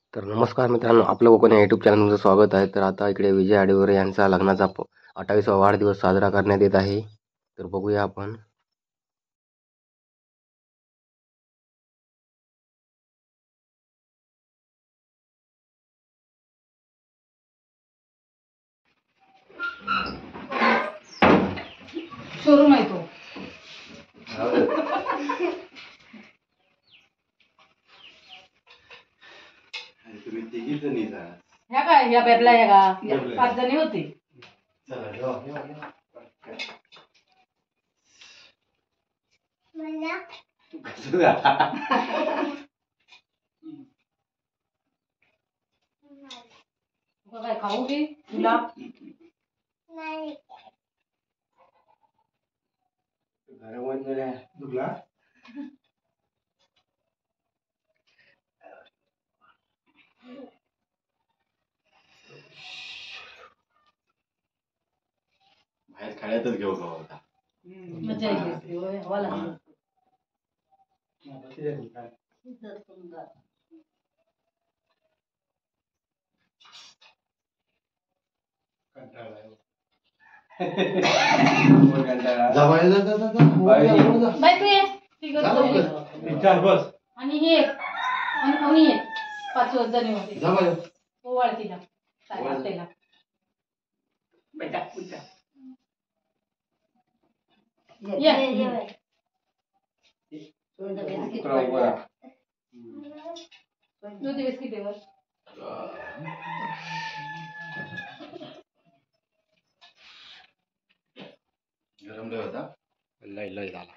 तर नमस्कार मित्रांनो, आपलं कोकण या यूट्यूब चॅनल तुमचं स्वागत आहे. तर आता इकडे विजय आडिवरे यांचा लग्नाचा 28वा वाढदिवस साजरा करण्यात येत आहे. तर बघूया आपण. शोरूम आहे तो. तुम्ही तिघी जणी जा. ह्या काय ह्या बेरला ह्या का या 5 जणी होती. चला जेवा. तू कसं जा? तुला काय खाऊ की तुला घरामध्ये तुला बाहेर खाण्यातच घेऊ का होता. मजा येते होय, हवा लागली. बाई तू ये तिघं चौघी. आणि हे आणि हे 5 जणी होते. ओवाळ तिला काय त्याला बेटा पुढचा ये दूध बिस्किट आहे वर. गरम लय होता. लय झाला.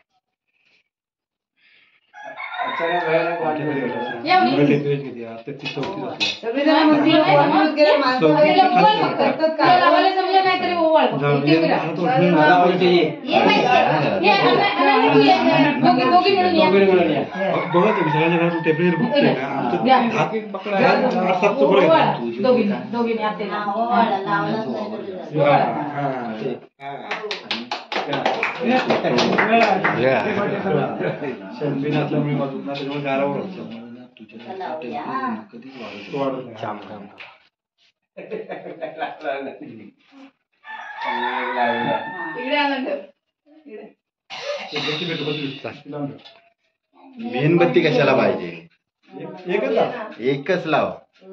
मेणबत्ती कशाला पाहिजे? एकच लाव.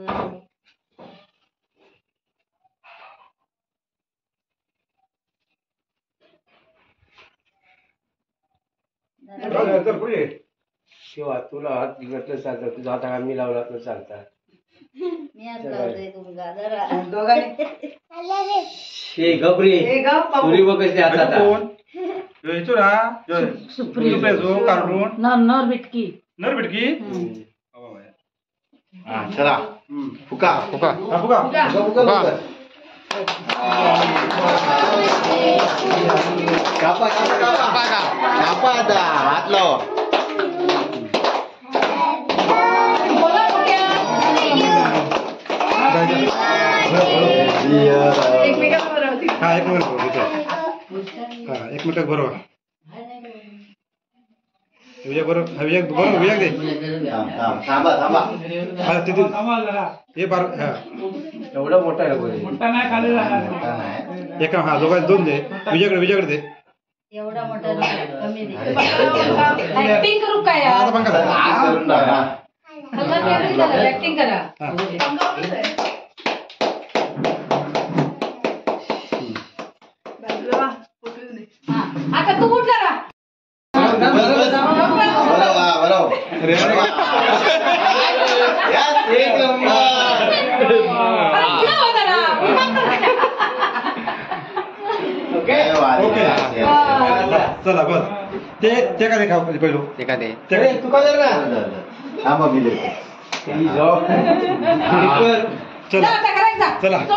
किंवा तुला हात बिघडलं चालतं, तुझा हात आम्ही लावला तर चालतात. हे गबरी तुरी बघ कशी हातात नर बिटकी चला फुका कापा आता हात लाव. एकमेकात बरोबर विजय थांबा हे बार एवढा मोठा आहे एका हा दोघांचे 2 दे. विजयाकडे दे. एवढा मोठा कमी दे. ऍक्टिंग करू काय आता पण करा. ऍक्टिंग करा. आता तू उठ जरा. चला बस ते का खाऊ पहिलो ते का दे. तू का जरा थांबा मी देतो. चला